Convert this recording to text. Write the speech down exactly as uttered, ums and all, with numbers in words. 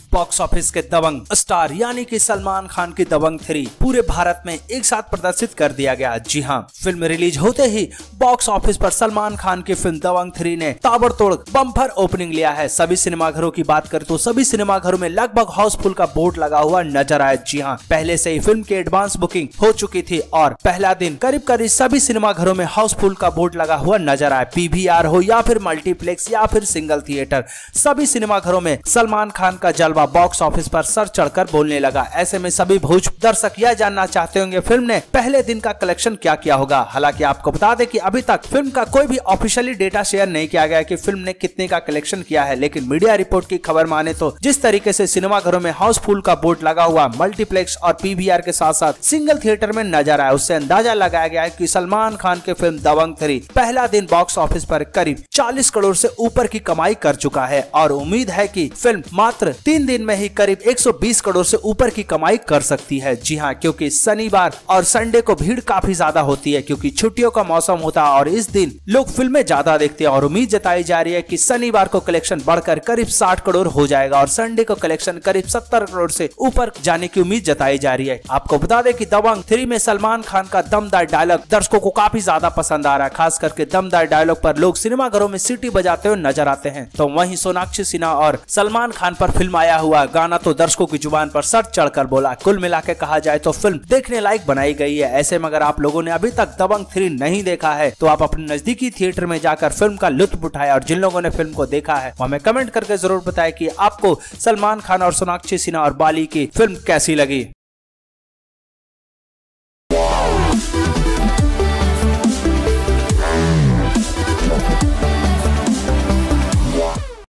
Box office के दबंग star यानी कि सलमान खान की दबंग थ्री पूरे भारत में एक साथ प्रदर्शित कर दिया गया। जी हां, फिल्म रिलीज होते ही बॉक्स ऑफिस पर सलमान खान की फिल्म दबंग थ्री ने ताबड़तोड़ बम्पर ओपनिंग लिया है। सभी सिनेमाघरों की बात करें तो सभी सिनेमाघरों में लगभग हाउसफुल का बोर्ड लगा हुआ नजर आया। जी हां, पहले से ही फिल्म की एडवांस बुकिंग हो चुकी थी और पहला दिन करीब करीब सभी सिनेमाघरों में हाउसफुल का बोर्ड लगा हुआ नजर आया। पीवीआर हो या फिर मल्टीप्लेक्स या फिर सिंगल थिएटर, सभी सिनेमाघरों में सलमान खान का जलवा बॉक्स ऑफिस पर सर चढ़कर बोलने लगा। ऐसे में सभी भोज दर्शक यह जानना चाहते होंगे फिल्म ने पहले दिन का कलेक्शन क्या किया होगा। हालांकि आपको बता दें कि अभी तक फिल्म का कोई भी ऑफिशियली डेटा शेयर नहीं किया गया कि फिल्म ने कितने का कलेक्शन किया है, लेकिन मीडिया रिपोर्ट की खबर माने तो जिस तरीके से सिनेमाघरों में हाउसफुल का बोर्ड लगा हुआ मल्टीप्लेक्स और पीवीआर के साथ साथ सिंगल थिएटर में नजर आया, उससे अंदाजा लगाया गया है कि सलमान खान की फिल्म दबंग थ्री पहला दिन बॉक्स ऑफिस पर करीब चालीस करोड़ से ऊपर की कमाई कर चुका है और उम्मीद है कि फिल्म मात्र तीन दिन में ही करीब एक सौ बीस करोड़ से ऊपर की कमाई कर सकती है। जी हां, क्योंकि शनिवार और संडे को भीड़ काफी ज्यादा होती है क्योंकि छुट्टियों का मौसम होता है और इस दिन लोग फिल्में ज्यादा देखते हैं और उम्मीद जताई जा रही है कि शनिवार को कलेक्शन बढ़कर करीब साठ करोड़ हो जाएगा और संडे को कलेक्शन करीब सत्तर करोड़ से ऊपर जाने की उम्मीद जताई जा रही है। आपको बता दें कि दबंग थ्री में सलमान खान का दमदार डायलॉग दर्शकों को काफी ज्यादा पसंद आ रहा है। खास करके दमदार डायलॉग पर लोग सिनेमाघरों में सीटी बजाते हुए नजर आते हैं। तो वहीं सोनाक्षी सिन्हा और सलमान खान पर फिल्माया हुआ गाना तो दर्शकों की जुबान पर सर चढ़कर बोला। कुल मिला के कहा जाए तो फिल्म देखने लायक बनाई गई है। ऐसे में अगर आप लोगों ने अभी तक दबंग थ्री नहीं देखा है तो आप अपने नजदीकी थिएटर में जाकर फिल्म का लुत्फ उठाएं और जिन लोगों ने फिल्म को देखा है वो हमें कमेंट करके जरूर बताएं कि आपको सलमान खान और सोनाक्षी सिन्हा और बाली की फिल्म कैसी लगी।